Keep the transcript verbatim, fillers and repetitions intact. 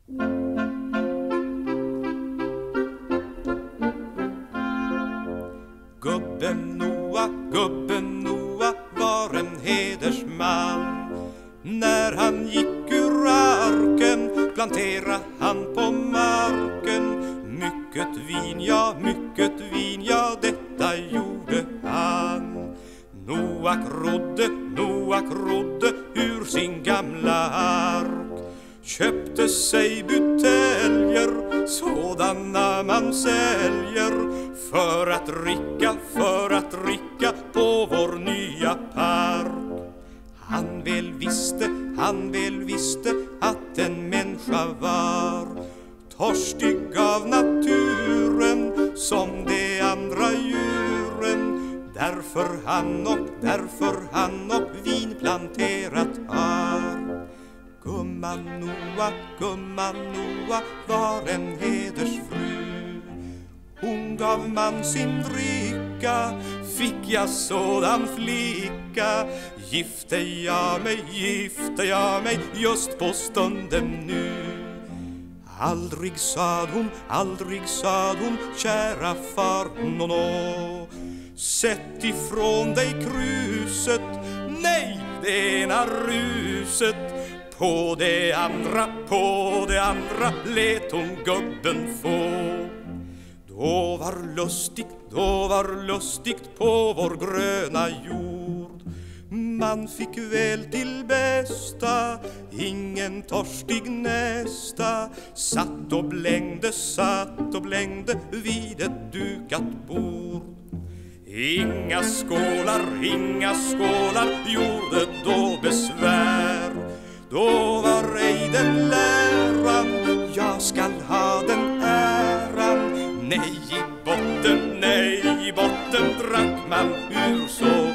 Gubben Noa, gubben Noa var en hedersman. När han gick ur arken plantera han på marken. Mycket vin, ja, mycket vin, ja, detta gjorde han. Noak rodde, Noak rodde ur sin gamla ark. Köpte sig buteljer, sådana man säljer, för att dricka, för att dricka på vår nya park. Han väl visste, han väl visste att en människa var torstig av naturen som de andra djuren. Därför han och, därför han och vin planterat har. Gumman Noa, gumman Noa var en hedersfru. Hon gav man sin dricka, fick jag sådan flicka. Gifte jag mig, gifte jag mig just på stunden nu. Aldrig sade hon, aldrig sade hon, kära far, no, no. Sätt ifrån dig kruset, nej, det ena ruset. På det andra, på det andra lät hon gubben få. Då var lustigt, då var lustigt på vår gröna jord. Man fick väl till bästa, ingen torstig nästa. Satt och blängde, satt och blängde vid ett dukat bord. Inga skålar, inga skålar gjorde då besvär. Då var ej den läran, jag skall ha den äran. Nej, i botten, nej, i botten drack man ur så